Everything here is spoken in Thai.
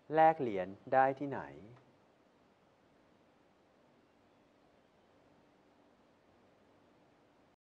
แลกเหรียญได้ที่ไหน